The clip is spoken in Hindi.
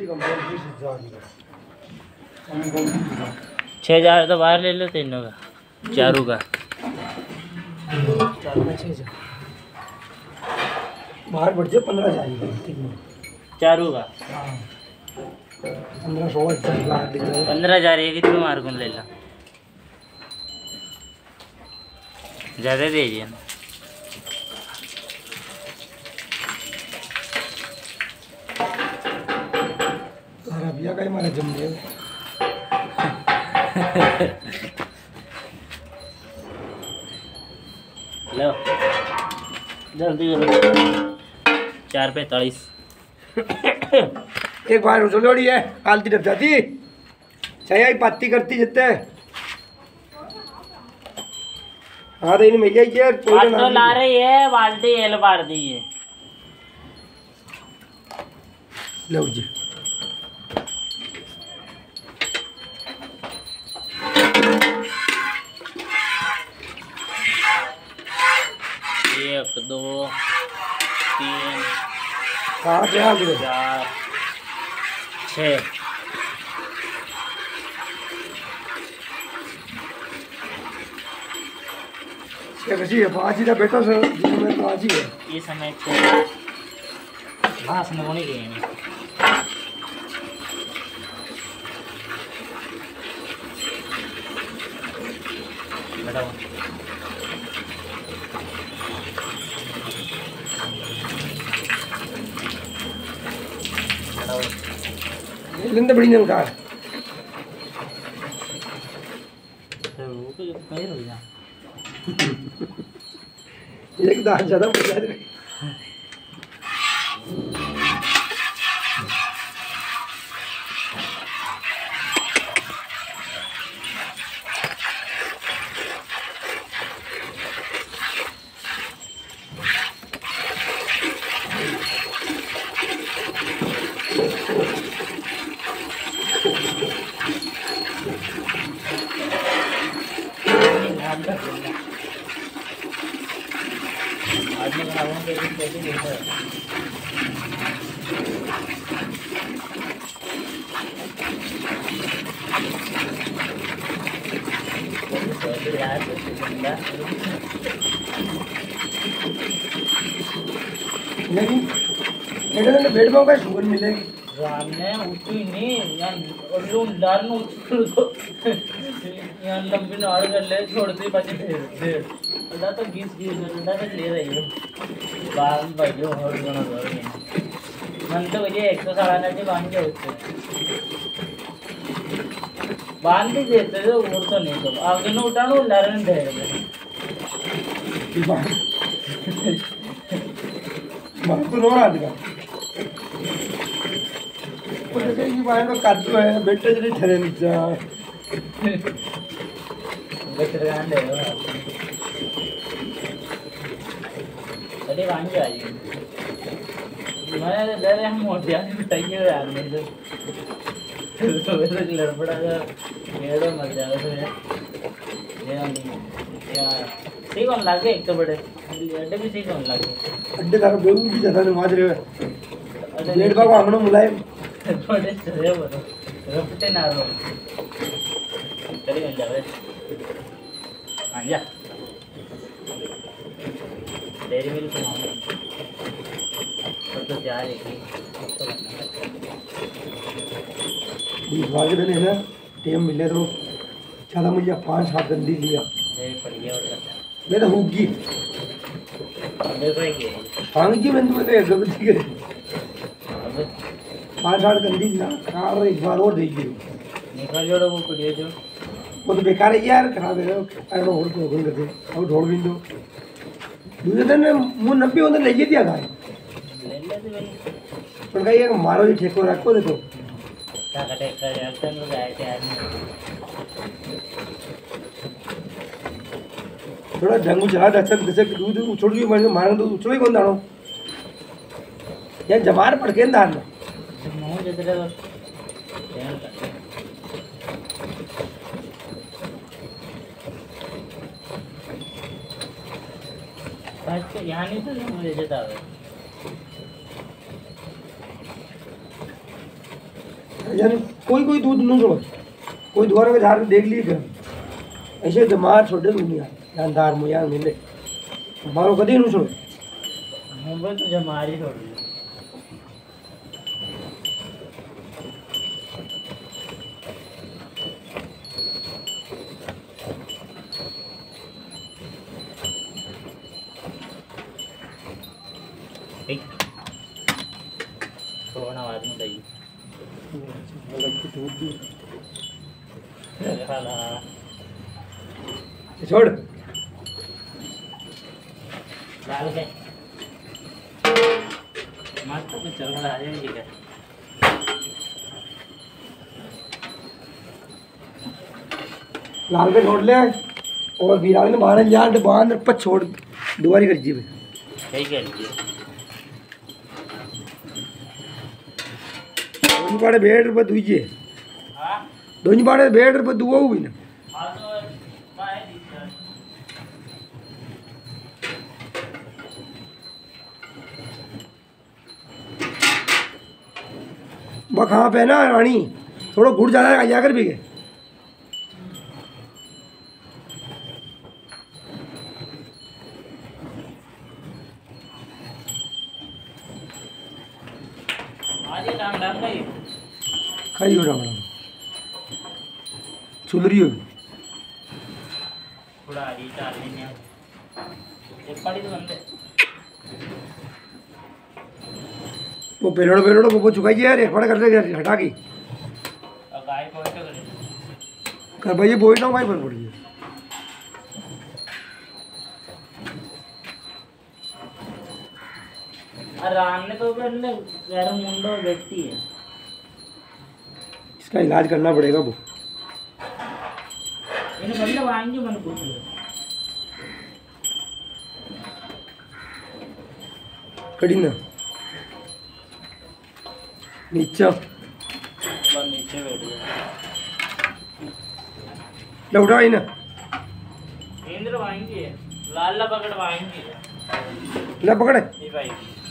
छः हज़ार तो बाहर ले लो तीनों का, चारों का। बाहर बढ़ जाए 15,000 चारों का। 15,000 15,000 एक ही तुम्हारे को ले लो, ज़्यादा दीजिए ना। भैया का ही मारा जम गया। लो जल्दी करो, 4:45। एक बार उछलोड़ी है आलती डब जाती चाहिए पत्ती करती जितने। हाँ तो इन भैया ये तो ला रही है बाल्टी एल मार दी है। लो जी एक दो तीन 4 चार 6 कैसी है 5 ही बेटा सर जिसमें 5 ही है ये समय 6 घास में होने के हैं। बताओ लेंदे बड़ी नलका है एक दान ज़्यादा बचा दे। आदमी बनाओ के कैसे देता है। लेकिन बेटे बेड में का शुगर मिलेगी रामने उठी नहीं यार ओल्लू लारन उठ तो यार लंबी नाड़ कर ले छोड़ती बचे फिर अल्लाह तो 20 अल्लाह तक ले रही है बाल भाइयों और दोनों दौड़ गए मन तो ये 100 के बांध के होते बांध भी देते तो उड़ तो नहीं तो आगे न उठानो लारन दे मां तो रो रहा था ये बाहर में काटू है बेटे जरे ठहरे नीचे बेटे गांड है अरे वांगे आई मैं डर हम मोटे आदमी चाहिए यार मेरे तो वैसे लड़बड़ा का मेरा मर जाएगा तो ये नहीं यार सही कौन लागे एक तो बड़े अड्डे भी सही कौन लागे अड्डे तारा बेगू भी ज्यादा नमाज रहे डेढ़ बार को हमने मुलायम बड़े चले बोलो रपटे ना रो चली बन जावे आ जा डेरी मिल्क मांगो तो तैयार है कि तो बुधवार के दिन है ना टेम मिले तो चला मुझे 5-7 गंदी लिया बढ़िया और करता मैं तो होगी देखो ये हांगी मैं तो गलती कर 5-8 गंदी ना कार एक बार और देगी निकाल जोड़ो वो पड़िए जो वो तो बेकार है यार खराब है अरे और को गन करते और ढोल भी दो दूसरे दिन मुंह नब्बे होने ले दिया गाय ले ले तो भाई पर कहीं ये मारो ही ठेको रखो देखो क्या कटे कर जाते हैं गाय के आदमी थोड़ा ढंगू चला दशक दशक दूध उछड़ गई मैंने मारन तो उछड़ ही कौन दानो यार जमार पड़ के दान मुंह जितने बस यहाँ नहीं तो मुझे जता है यानी कोई कोई दूध नहीं छोड़, कोई दोबारा में झाड़ के देख ली फिर ऐसे दिमाग छोड़े दुनिया जानदार मुझे मिले मारो कभी नहीं छोड़े मुंबई तो जमारी छोड़ दी थोड़ा आवाज में चाहिए छोड़ लाल के मस्त तो चल रहा है ये क्या लाल के छोड़ ले और वीरान ने बाहर जान बांध पर छोड़ दुबारी कर जी सही कह लीजिए दोनों पाड़े बेड पर दुईजे हाँ दोनों पाड़े बेड पर दुआ हुई ना हाँ तो बाय दीजिए बा कहाँ पे ना रानी थोड़ा गुड़ ज़्यादा आ जाकर भी गए आज ये काम डाल गई खाई हो रहा चुलरी हो थोड़ा आगे डाल लेंगे एक पड़ी तो बनते वो पेलोड़ो वो चुकाई यार एक बड़ा कर ले हटा के और गाय को ऐसे करें कर भाई बोई ना भाई पर पड़ गई राम ने तो पहले यार मुंडो व्यक्ति है इसका इलाज करना पड़ेगा वो इन्हें मतलब आएंगे मन पूछ लो कड़ी ना नीचा बस नीचे बैठ गया लौटा ही ना इंद्र वाएंगे लाल ला पकड़ वाएंगे ले पकड़े ये भाई